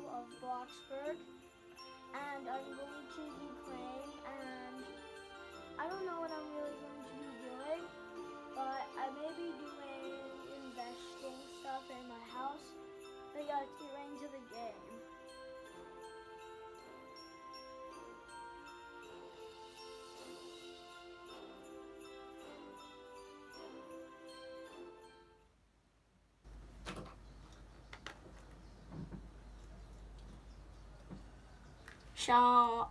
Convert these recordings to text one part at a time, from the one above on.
Metro of Bloxburg, and I'm going to be playing, and I don't know what I'm really going to be doing, but I may be doing investing stuff in my house, but yeah, let's get right into the game. So,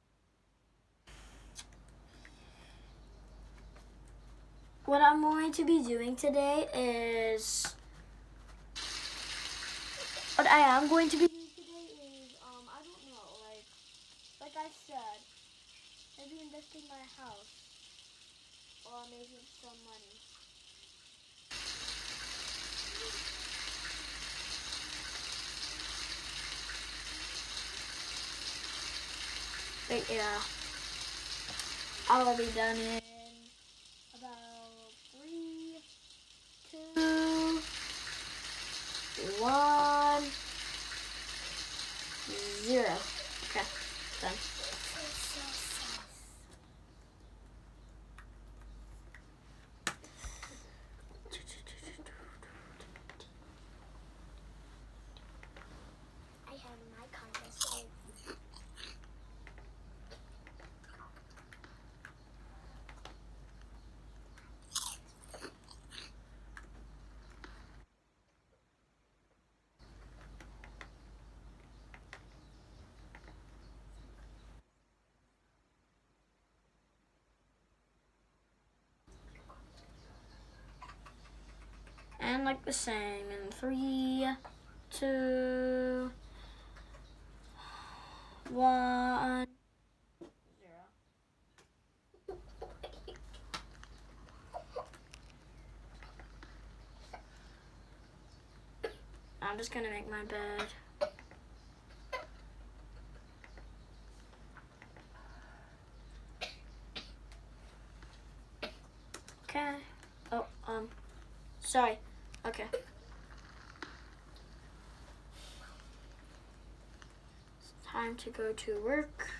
what I'm going to be doing today is, what I am going to be doing today is, I don't know, like I said, maybe investing in my house, or making some money. But yeah, I'll be done in about 3, 2, 1, 0. Okay, done. I have my contest. And like the same in 3, 2, 1, 0. I'm just gonna make my bed. Okay. Oh, sorry. Okay. It's time to go to work.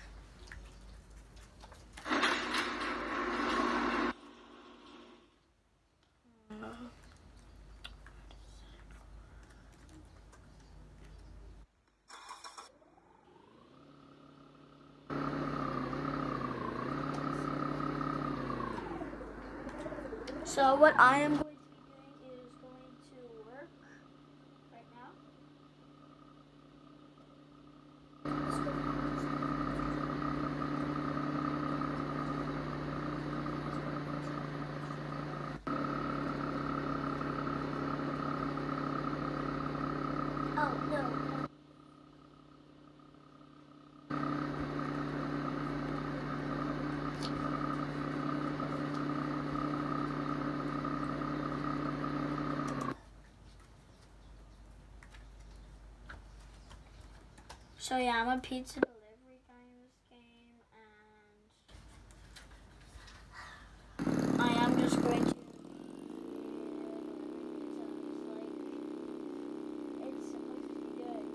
So what I am going to be doing is going to work right now. Oh, no. So yeah, I'm a pizza delivery guy in this game, and I am just going to it's supposed to be good.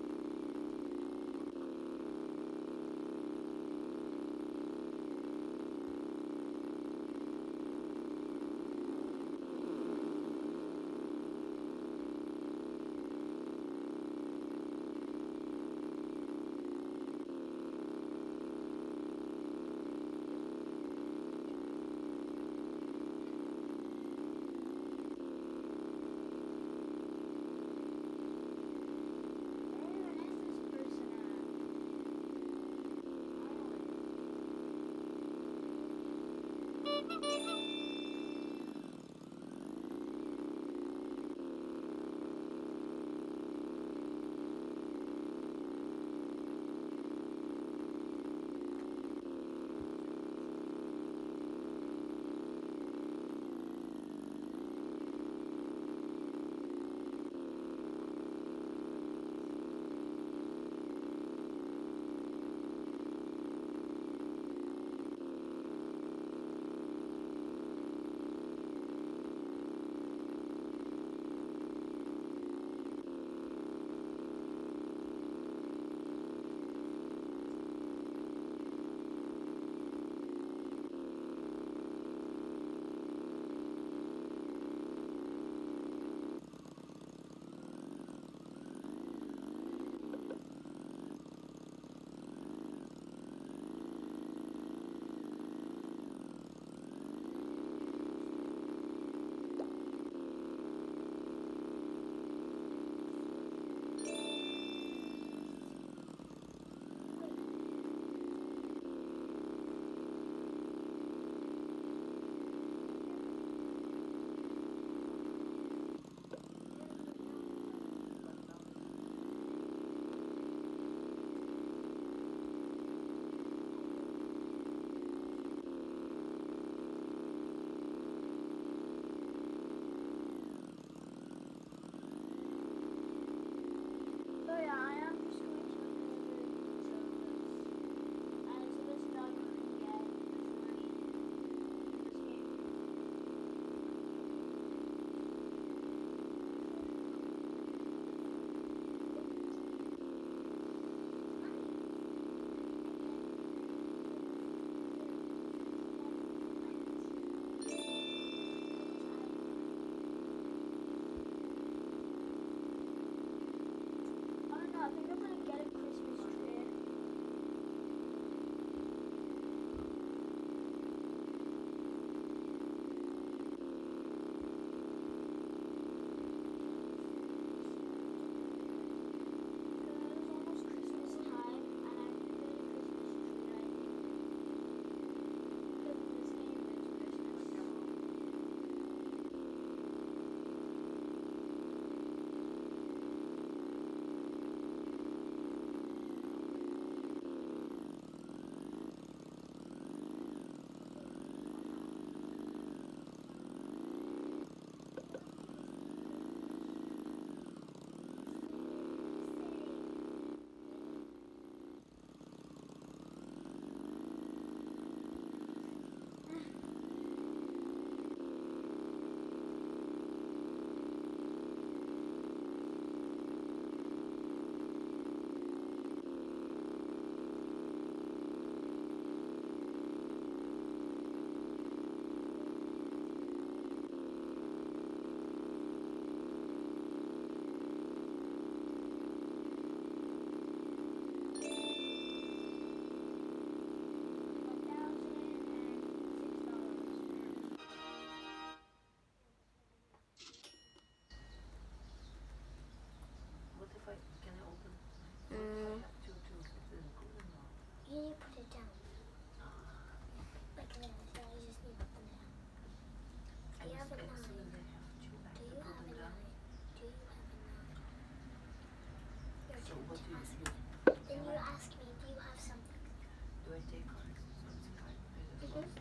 can I open? I Mm. have to put it in good or not? You need to put it down. Like this. Yeah, you just need to put it down. Do you have a knife? Excellent, I have to. I Do have you to have put a them down. knife? Do you have a knife? Your So turn what to do ask you me. do? Then Am you I- ask me, do you have something? Do I take cards? So it's 5 minutes Mhm. lost.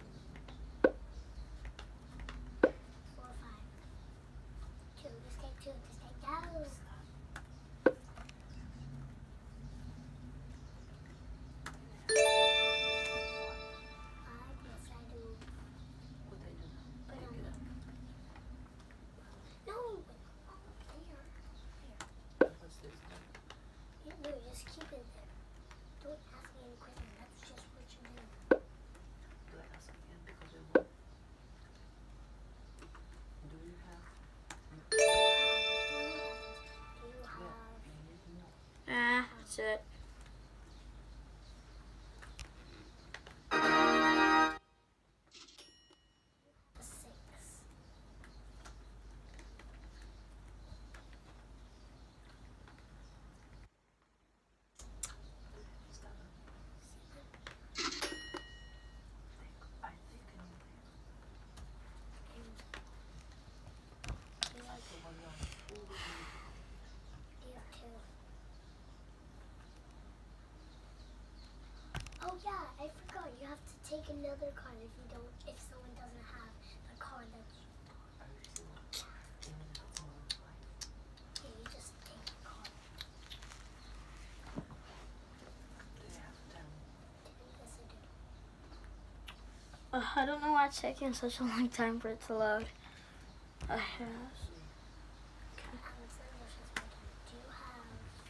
4 or 5. 2. Just take 2. Just take those. Yes, I do. What I do now? Put Pick on it me. up. No. Here. What's this? No, just keep it there. Don't ask me any questions. That's just what you do. Do I ask again because I won? Do you have? Do you have Yeah, you need more. That's it. A 6. Seven. I think I need this. Like the one on full with me. You have 2. Oh yeah, I forgot. You have to take another card if someone doesn't have the card that you. I will see what. Even if it's more than 5. Yeah, you just take the card. Do you have 10? Yes, I do. I don't know why it's taking such a long time for it to load. I have. Alexander, she's my turn. Do you have?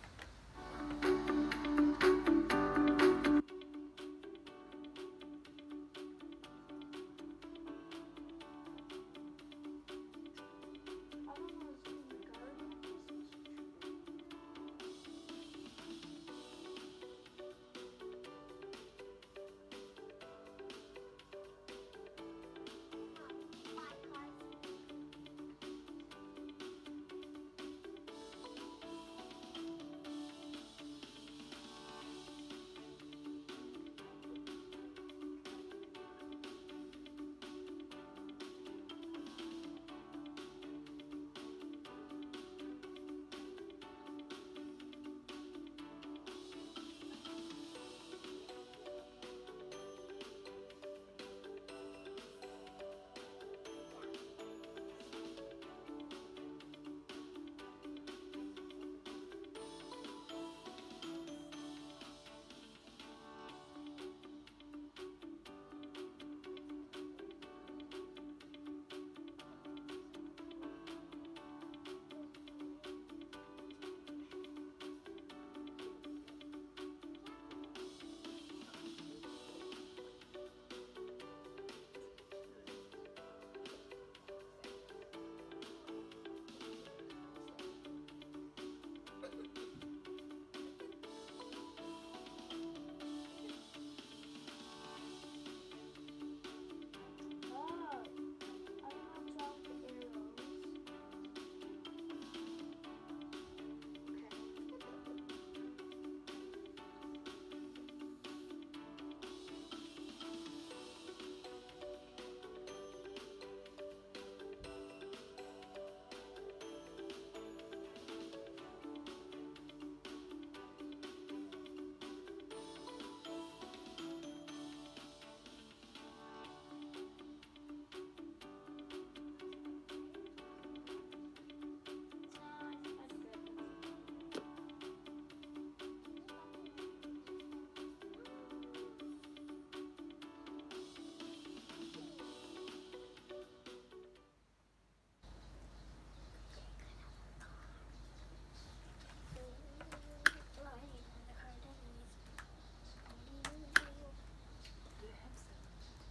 Do you have 7?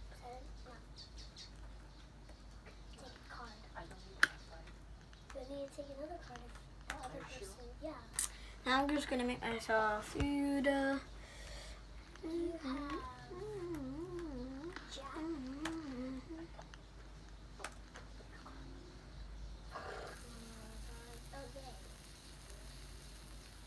I don't need to have 5. You need to take another card if the other Are you sure? person. Yeah. Now I'm just gonna make myself food. Do you have Jack? Okay.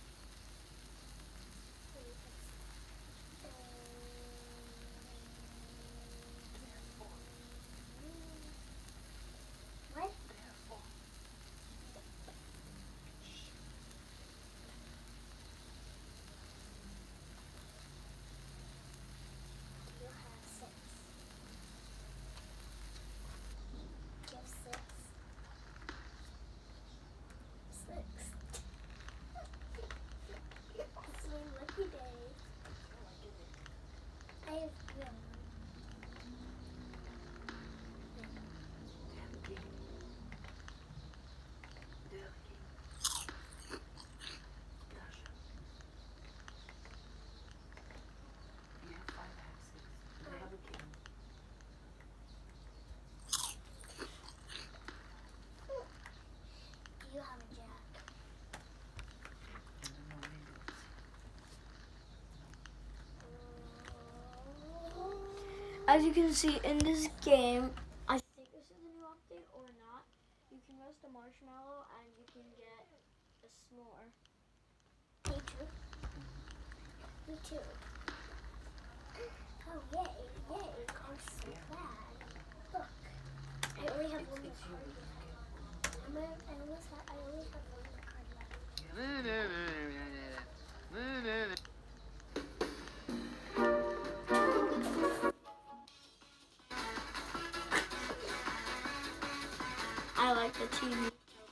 as you can see in this game, I think this is a new update or not. You can roast a marshmallow and you can get a s'more. Me too. Me too. Oh, yay, yay. I'm so glad. Look, I only have one more card left. I only have one more card left. I like the TV.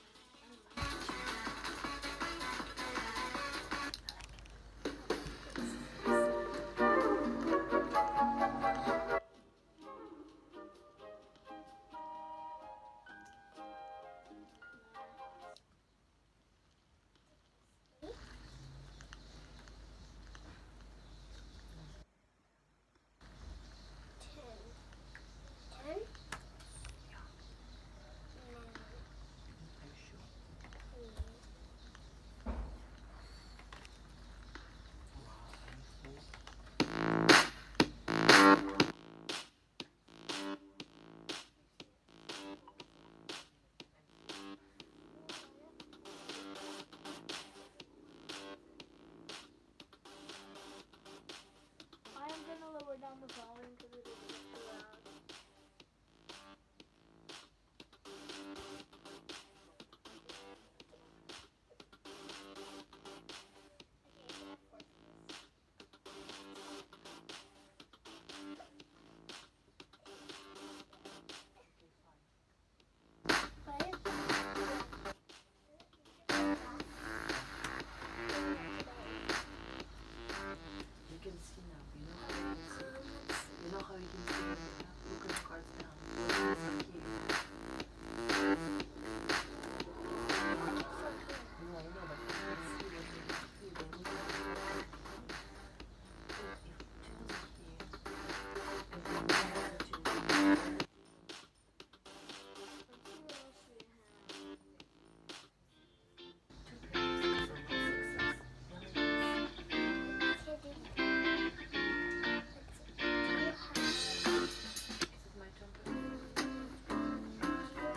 Lower down the volume because it is too loud. You can see now, you know how you can see. You know how you can see it now? Look at the cards down. It's here. No, I know, but you can't see what you can see. Then you can see what if you choose here, and then you have to choose here. Two pairs, so what's success? Is it my turn to read?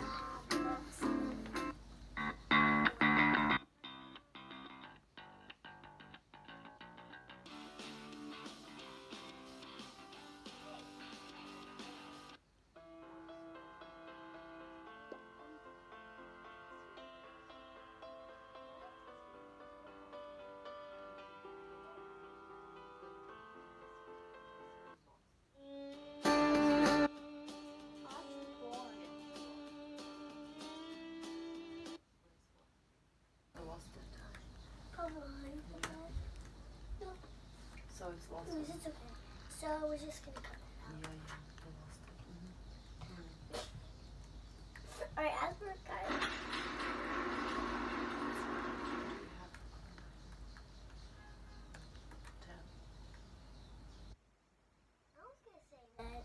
I lost it. Probably. So it's lost. It's okay. So we're just gonna cut that out. Yeah, I lost it. Alright, as we're cutting. We have 10. I was gonna say that.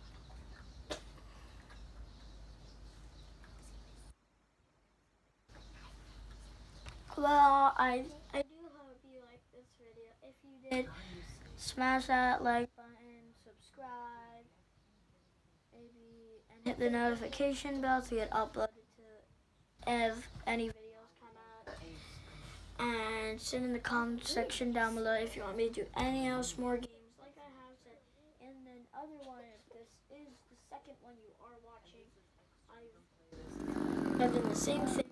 Well, I do hope you liked this video. If you did, smash that like button, subscribe, maybe, and hit the notification bell to get uploaded to if any videos come out. And send in the comment section down below if you want me to do any else more games like I have said. And then other one, if this is the second one you are watching, I've done the same thing.